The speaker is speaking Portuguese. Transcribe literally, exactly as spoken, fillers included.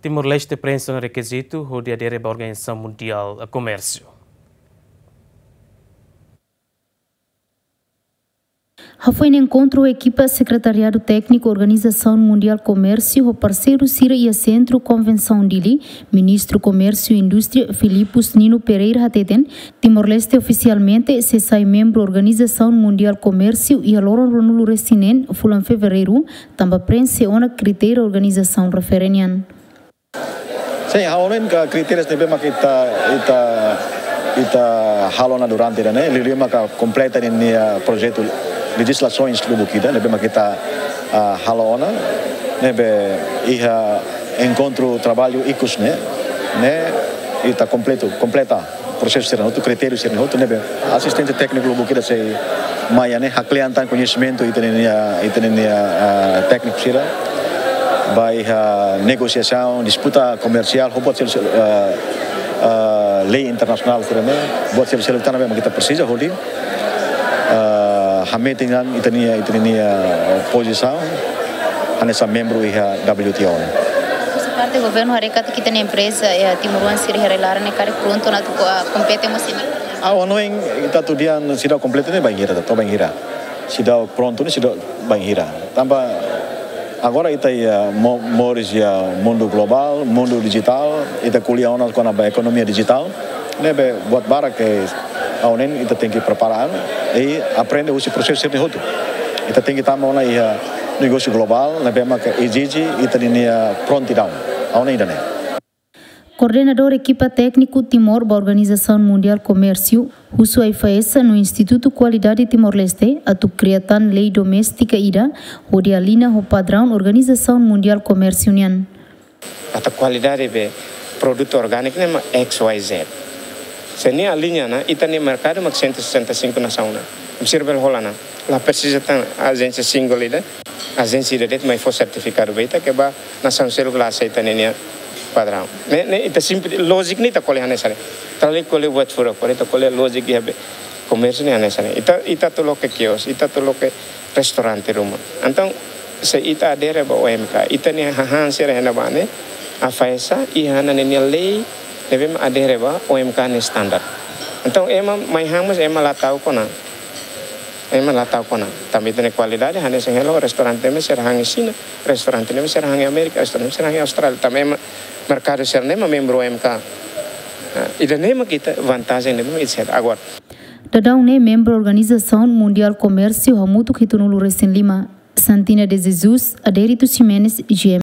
Timor-Leste preenche um requisito onde adere à Organização Mundial do Comércio. Foi no encontro a equipa Secretariado Técnico Organização Mundial Comércio, o parceiro Cira e a Centro Convenção Dili, Ministro Comércio e Indústria Filipos Nino Pereira Hateten, Timor-Leste oficialmente se sai membro Organização Mundial Comércio e a Loro Ronulo Resinen, fulan fevereiro, também preenche uma critério organização referenian. Sim, há um critérios de bem que está está está halona durante né, ele lima que completa nesse projeto legislações do Bukida, né, bem que está halona, né, bem iha encontro trabalho icus né, né, e está completo completa processo será outro critério será outro né, bem assistente técnico do Bukida sei maia né, hakliantan conhecimento e tem e tem técnico será by uh, negosiação, disputa comercial, pode ser uh, uh, lei internacional também, pode ser seleção também kita precisa holding. Uh, kami tinggal itania itania posição, anessa membro da W T O. Essa parte do governo harekat kita na empresa e Timuruan siri harelar ne kare pronto na competemos sim. Ah, onoing kita tu dia sida completo ne bangira, to bangira. Sida pronto ne sida bangira. Tambah agora está aí mores ya mundo global, mundo digital, está kuliah ona com a economia digital, né? Buat bara que a onen kita tem que preparar e aprender esse processo de roto. Kita tem que também ona aí negócio global, né? Bem que exige ita dinia prontidão, a onen ainda né. Coordenador Equipa Técnico Timor da Organização Mundial Comércio, Husu Aifaesa no Instituto Qualidade Timor-Leste, a tu criatan lei doméstica ida, onde alina o padrão Organização Mundial Comércio União. A qualidade de produto orgânico é X Y Z. Se nem a linha, né, ita nem mercado mas cento e sessenta e cinco nação, né. Observa holana. Lá precisa ter agência single ida, agência ida det mais for certificado beita que ba nação selo classe ita nem padrão. Ne ne ita simples logic ni ta kole hanesane. Tali kole buat fura kole ta kole logic ya be comércio ni hanesane. Ita ita to loke kios, ita to loke restaurante rumah. Então se ita adere ba O M K, ita ni hahan sere hena bane a faesa i hana ni lei deve adere ba O M K ni standard. Então ema mai hamas ema latau kona. Ema latau kona. Também tem qualidade hanes hello restaurante me ser hangi China, restaurante me ser hangi América, restaurante ser hangi Austrália. Também mercado ser nema membro O M K. E da nema kita vantagem nema isso agora. Dadão né membro Organização Mundial Comércio Hamutu Kitunulu Recém Lima, Santina de Jesus, Adérito Ximenes, G M